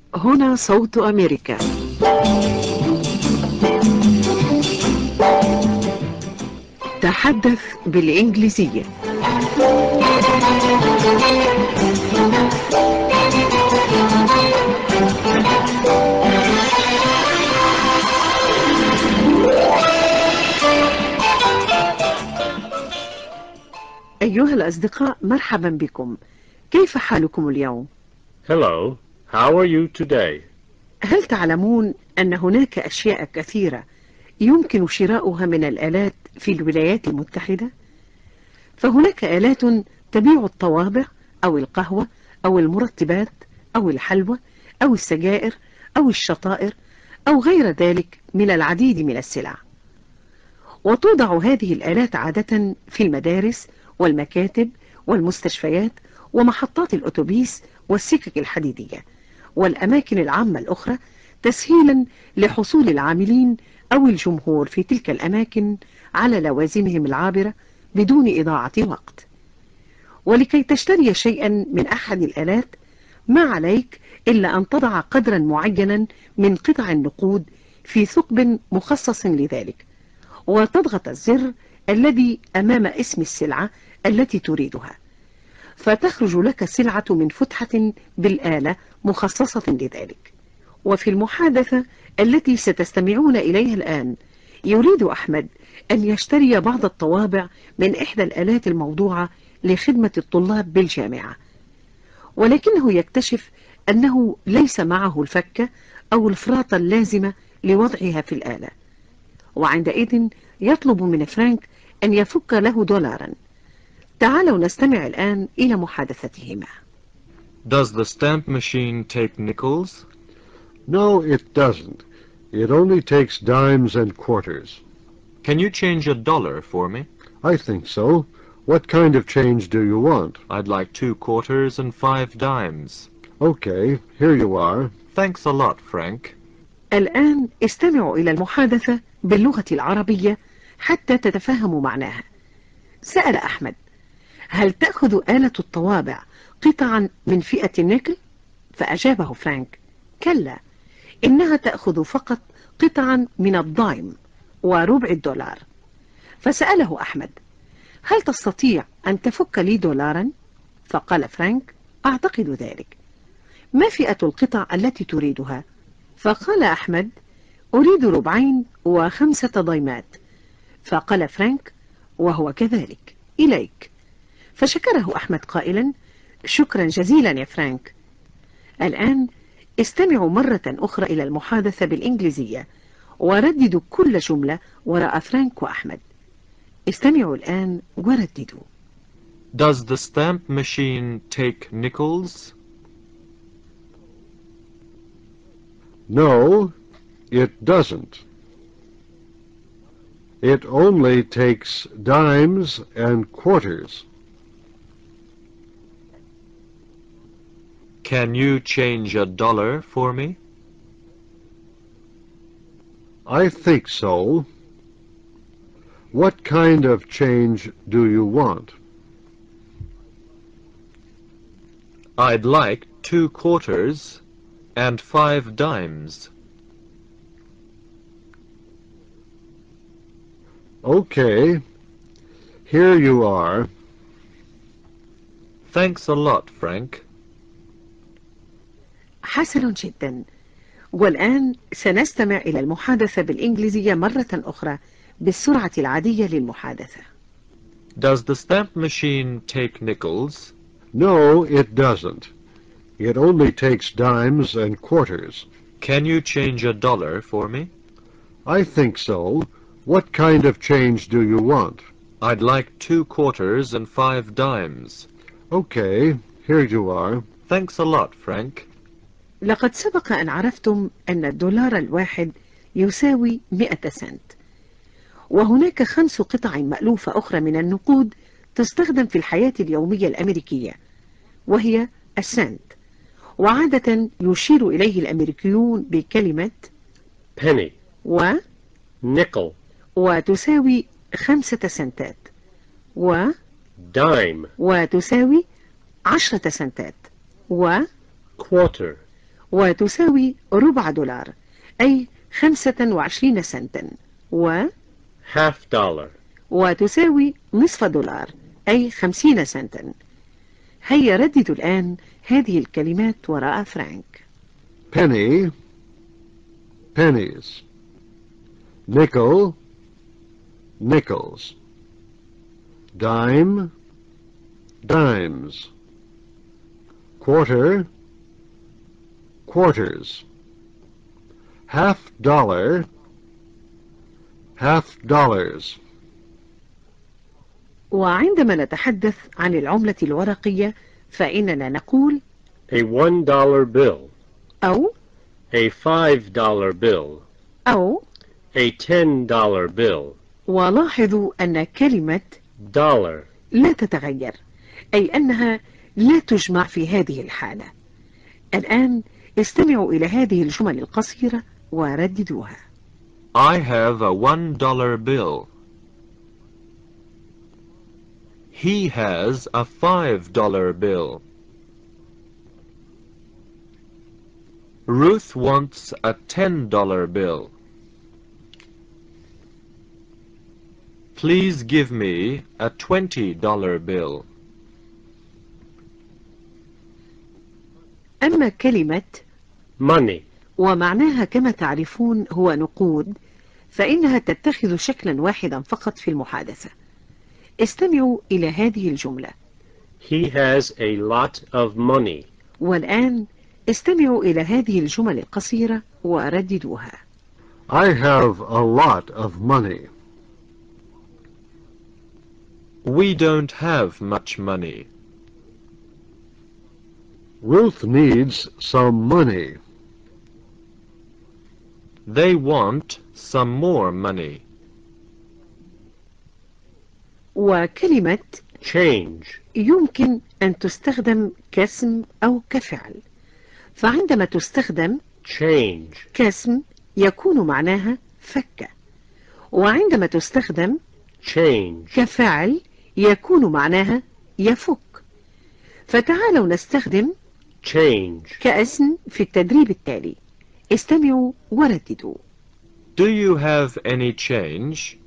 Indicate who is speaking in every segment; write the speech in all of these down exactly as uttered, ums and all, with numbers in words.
Speaker 1: هنا صوت أمريكا. تحدث بالإنجليزية. أيها الأصدقاء، مرحبا بكم. كيف حالكم اليوم؟
Speaker 2: Hello, how are you today?
Speaker 1: هل تعلمون أن هناك أشياء كثيرة يمكن شراؤها من الآلات في الولايات المتحدة؟ فهناك آلات تبيع الطوابع أو القهوة أو المرطبات أو الحلوى أو السجائر أو الشطائر أو غير ذلك من العديد من السلع. وتوضع هذه الآلات عادة في المدارس والمكاتب والمستشفيات ومحطات الأتوبيس والسكك الحديدية والأماكن العامة الأخرى، تسهيلا لحصول العاملين أو الجمهور في تلك الأماكن على لوازمهم العابرة بدون إضاعة وقت. ولكي تشتري شيئا من أحد الآلات ما عليك إلا أن تضع قدرا معينا من قطع النقود في ثقب مخصص لذلك، وتضغط الزر الذي أمام اسم السلعة التي تريدها، فتخرج لك السلعة من فتحة بالآلة مخصصة لذلك. وفي المحادثة التي ستستمعون إليها الآن، يريد أحمد أن يشتري بعض الطوابع من إحدى الآلات الموضوعة لخدمة الطلاب بالجامعة، ولكنه يكتشف أنه ليس معه الفكة أو الفراطة اللازمة لوضعها في الآلة، وعندئذ يطلب من فرانك أن يفك له دولارا. تعالوا نستمع الآن إلى محادثتهما.
Speaker 3: Does the stamp machine take nickels?
Speaker 4: No, it doesn't. It only takes dimes and quarters.
Speaker 3: Can you change a dollar for me?
Speaker 4: I think so. What kind of change do you want?
Speaker 3: I'd like two quarters and five dimes.
Speaker 4: Okay, here you are.
Speaker 3: Thanks a lot, Frank.
Speaker 1: الآن استمعوا إلى المحادثة باللغة العربية حتى تتفهموا معناها. سأل أحمد: هل تأخذ آلة الطوابع قطعا من فئة النيكل؟ فأجابه فرانك: كلا، إنها تأخذ فقط قطعا من الدايم وربع الدولار. فسأله أحمد: هل تستطيع أن تفك لي دولارا؟ فقال فرانك: أعتقد ذلك. ما فئة القطع التي تريدها؟ فقال أحمد: أريد ربعين وخمسة ضيمات. فقال فرانك: وهو كذلك، إليك. فشكره أحمد قائلا: شكرا جزيلا يا فرانك. الآن استمعوا مرة أخرى إلى المحادثة بالإنجليزية، ورددوا كل جملة وراء فرانك وأحمد. استمعوا الآن ورددوا.
Speaker 3: Does the stamp machine take nickels?
Speaker 4: No, it doesn't. It only takes dimes and quarters.
Speaker 3: Can you change a dollar for me?
Speaker 4: I think so. What kind of change do you want?
Speaker 3: I'd like two quarters and five dimes.
Speaker 4: Okay, here you are.
Speaker 3: Thanks a lot, Frank.
Speaker 1: حسن جدا. والآن سنستمع إلى المحادثة بالإنجليزية مرة أخرى بالسرعة العادية للمحادثة.
Speaker 3: Does the stamp machine take nickels?
Speaker 4: No, it doesn't. It only takes dimes and quarters.
Speaker 3: Can you change a dollar for me?
Speaker 4: I think so. What kind of change do you want?
Speaker 3: I'd like two quarters and five dimes.
Speaker 4: Okay, here you are.
Speaker 3: Thanks a lot, Frank.
Speaker 1: لقد سبق أن عرفتم أن الدولار الواحد يساوي مئة سنت، وهناك خمس قطع مألوفة أخرى من النقود تستخدم في الحياة اليومية الأمريكية، وهي السنت، وعادة يشير إليه الأمريكيون بكلمة
Speaker 2: penny,
Speaker 1: و
Speaker 2: nickel,
Speaker 1: وتساوي خمسة سنتات، و
Speaker 2: dime,
Speaker 1: وتساوي عشرة سنتات، و
Speaker 2: quarter,
Speaker 1: وتساوي ربع دولار أي خمسة وعشرين سنتا، و
Speaker 2: half dollar,
Speaker 1: وتساوي نصف دولار أي خمسين سنتا. هيا رددوا الآن هذه الكلمات وراء فرانك.
Speaker 4: penny, pennies, nickel, nickels, dime, dimes, quarter, quarters, half dollar, half dollars.
Speaker 1: وعندما نتحدث عن العملة الورقية فإننا نقول
Speaker 2: a one dollar bill,
Speaker 1: أو
Speaker 2: a five dollar bill,
Speaker 1: أو.
Speaker 2: a ten dollar bill,
Speaker 1: ولاحظوا أن كلمة
Speaker 2: dollar,
Speaker 1: لا تتغير، أي أنها لا تجمع في هذه الحالة. الآن استمعوا إلى هذه الجمل القصيرة ورددوها.
Speaker 3: I have a one dollar bill. He has a five dollar bill. Ruth wants a ten dollar bill. Please give me a twenty dollar bill.
Speaker 1: أما كلمة
Speaker 2: money,
Speaker 1: ومعناها كما تعرفون هو نقود، فإنها تتخذ شكلا واحدا فقط في المحادثة. استمعوا إلى هذه الجملة.
Speaker 2: he has a lot of money.
Speaker 1: والآن استمعوا إلى هذه الجمل القصيرة ورددوها.
Speaker 4: I have a lot of money.
Speaker 3: We don't have much money.
Speaker 4: Ruth needs some money.
Speaker 3: They want some more money.
Speaker 1: وكلمة
Speaker 2: change,
Speaker 1: يمكن أن تستخدم كاسم أو كفعل، فعندما تستخدم
Speaker 2: change,
Speaker 1: كاسم يكون معناها فك، وعندما تستخدم
Speaker 2: change,
Speaker 1: كفعل يكون معناها يفك. فتعالوا نستخدم
Speaker 2: change,
Speaker 1: كاسم في التدريب التالي. استمعوا ورددوا.
Speaker 3: Do you have any change?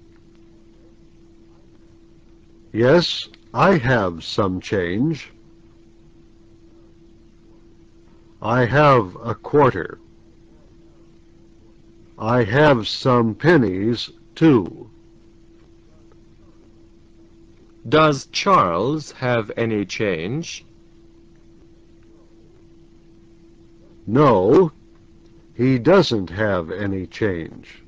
Speaker 4: Yes, I have some change. I have a quarter. I have some pennies, too.
Speaker 3: Does Charles have any change?
Speaker 4: No, he doesn't have any change.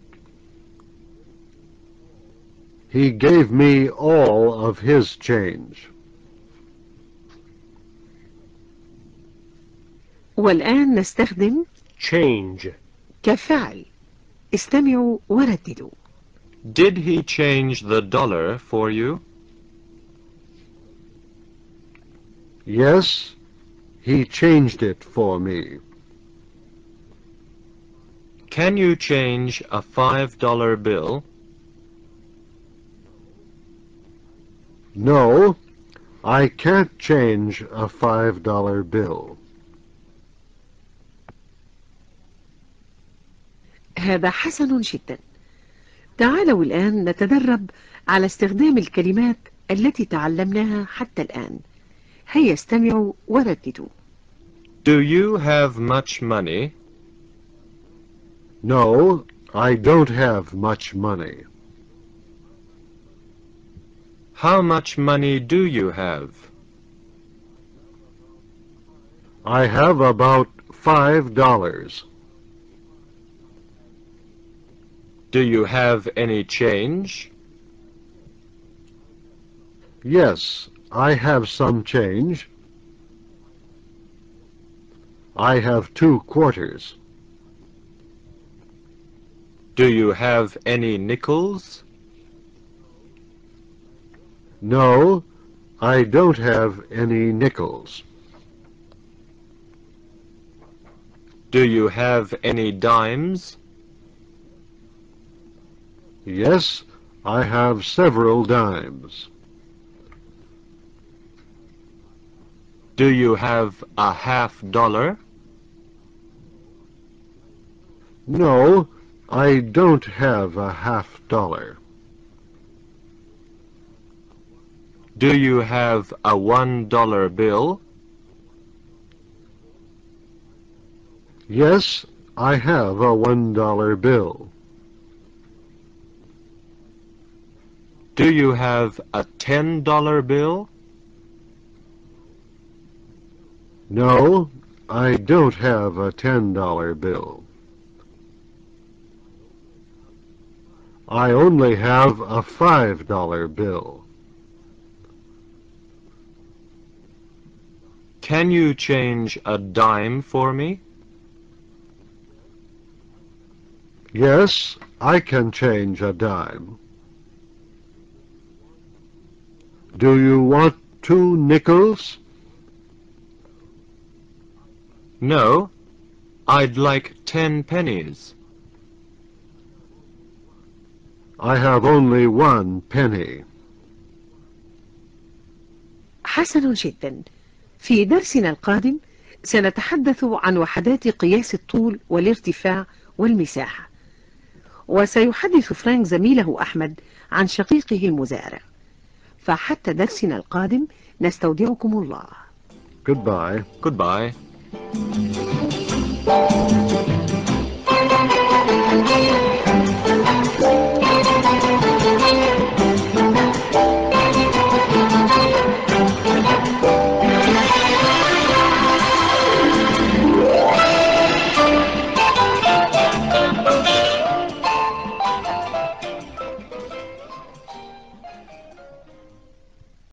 Speaker 4: He gave me all of his change.
Speaker 1: والآن نستخدم
Speaker 2: change,
Speaker 1: كفعل. استمعوا ورددوا.
Speaker 3: Did he change the dollar for you?
Speaker 4: Yes, he changed it for me.
Speaker 3: Can you change a five dollar bill?
Speaker 4: No, I can't change a five dollar bill.
Speaker 1: هذا حسن جدا. تعالوا الآن نتدرب على استخدام الكلمات التي تعلمناها حتى الآن. هيا استمعوا ورددوا.
Speaker 3: Do you have much money?
Speaker 4: No, I don't have much money.
Speaker 3: How much money do you have?
Speaker 4: I have about five dollars.
Speaker 3: Do you have any change?
Speaker 4: Yes, I have some change. I have two quarters.
Speaker 3: Do you have any nickels?
Speaker 4: No, I don't have any nickels.
Speaker 3: Do you have any dimes?
Speaker 4: Yes, I have several dimes.
Speaker 3: Do you have a half dollar?
Speaker 4: No, I don't have a half dollar.
Speaker 3: Do you have a one dollar bill?
Speaker 4: Yes, I have a one dollar bill.
Speaker 3: Do you have a ten dollar bill?
Speaker 4: No, I don't have a ten dollar bill. I only have a five dollar bill.
Speaker 3: Can you change a dime for me?
Speaker 4: Yes, I can change a dime. Do you want two nickels?
Speaker 3: No, I'd like ten pennies.
Speaker 4: I have only one penny.
Speaker 1: حسن جدا. في درسنا القادم سنتحدث عن وحدات قياس الطول والارتفاع والمساحة، وسيحدث فرانك زميله أحمد عن شقيقه المزارع. فحتى درسنا القادم نستودعكم الله.
Speaker 4: Goodbye.
Speaker 3: Goodbye.